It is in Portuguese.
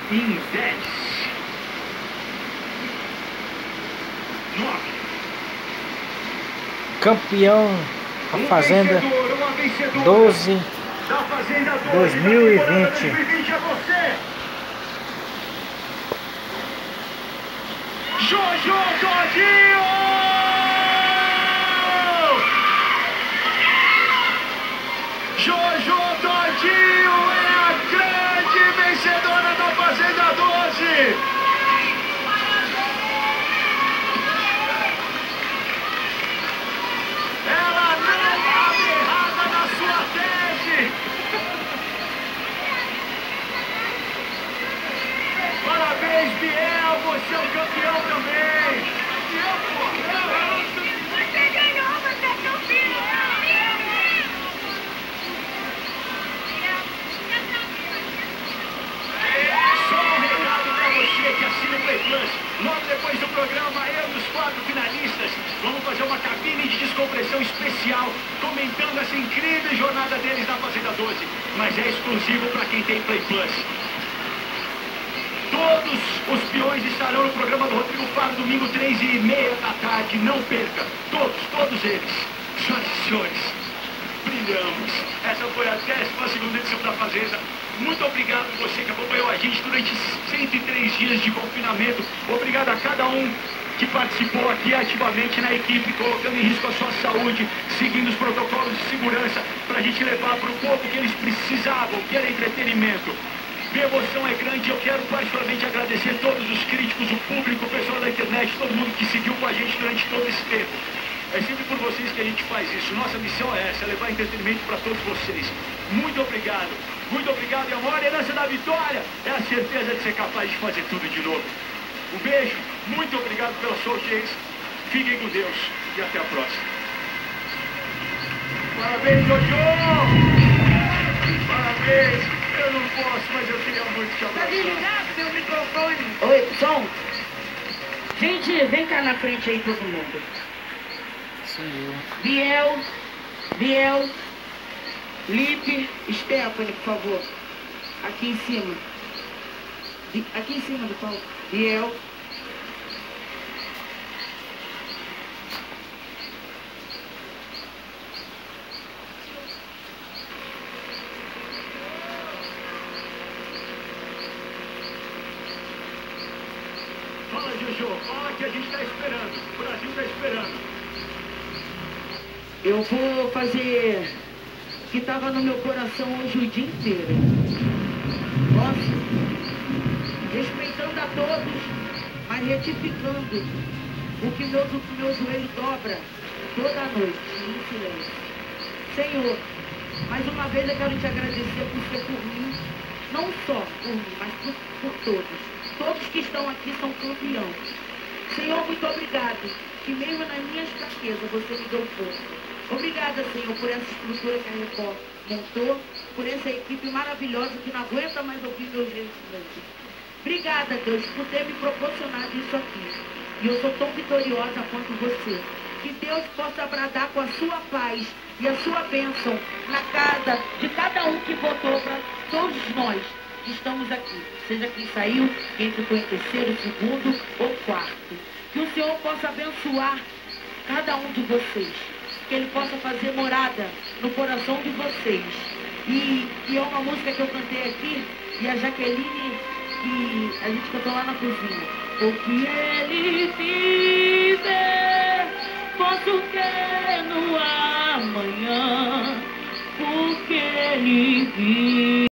Em 10, 9. Campeão a Fazenda 12 2020. É você. Jojo Todinho! Jojo Todinho é a grande vencedora da Fazenda 12! Ela não estava errada na sua tese! Parabéns, Biel, você é o campeão também! Campeão, pô! Você ganhou, você é campeão! Só um recado pra você que assina o Play Plus. Logo depois do programa, eu e os 4 finalistas vamos fazer uma cabine de descompressão especial, comentando essa incrível jornada deles na Fazenda 12. Mas é exclusivo para quem tem Play Plus. Todos os peões estarão no programa do Rodrigo Faro, domingo 3h30 da tarde. Não perca. Todos eles. Senhoras e senhores, brilhamos. Essa foi a 12ª edição da Fazenda. Muito obrigado você que acompanhou a gente durante 103 dias de confinamento. Obrigado a cada um que participou aqui ativamente na equipe, colocando em risco a sua saúde, seguindo os protocolos de segurança, para a gente levar para o povo que eles precisavam, que era entretenimento. Minha emoção é grande e eu quero particularmente agradecer todos os críticos, o público, o pessoal da internet, todo mundo que seguiu com a gente durante todo esse tempo. É sempre por vocês que a gente faz isso. Nossa missão é essa, levar entretenimento para todos vocês. Muito obrigado. Muito obrigado, e a maior herança da vitória é a certeza de ser capaz de fazer tudo de novo. Um beijo, muito obrigado pela sua audiência. Fiquem com Deus e até a próxima. Parabéns, Jojo! Parabéns! Eu não posso, mas eu queria muito te Tá abraçar. desligado meu microfone? Oi, som. Gente, vem cá na frente aí todo mundo. Biel, Lipe, Stephanie, por favor. Aqui em cima. Aqui em cima do palco. Biel. Fala, Jojo. Fala que a gente está esperando. O Brasil está esperando. Eu vou fazer o que estava no meu coração hoje o dia inteiro. Nossa, respeitando a todos, mas retificando o que meu joelho dobra toda noite, em silêncio. Senhor, mais uma vez eu quero te agradecer por ser por mim, não só por mim, mas por todos. Todos que estão aqui são campeões. Senhor, muito obrigado, que mesmo nas minhas fraquezas você me deu força. Obrigada, Senhor, por essa estrutura que a Record montou, por essa equipe maravilhosa que não aguenta mais ouvir meus gestos. Obrigada, Deus, por ter me proporcionado isso aqui. E eu sou tão vitoriosa quanto você. Que Deus possa bradar com a sua paz e a sua bênção na casa de cada um que votou, para todos nós que estamos aqui. Seja quem saiu, quem ficou em terceiro, segundo ou quarto. Que o Senhor possa abençoar cada um de vocês. Que Ele possa fazer morada no coração de vocês. E é uma música que eu cantei aqui, e a Jaqueline, que a gente cantou lá na cozinha. O que Ele fizer, posso ter no amanhã, porque Ele vive.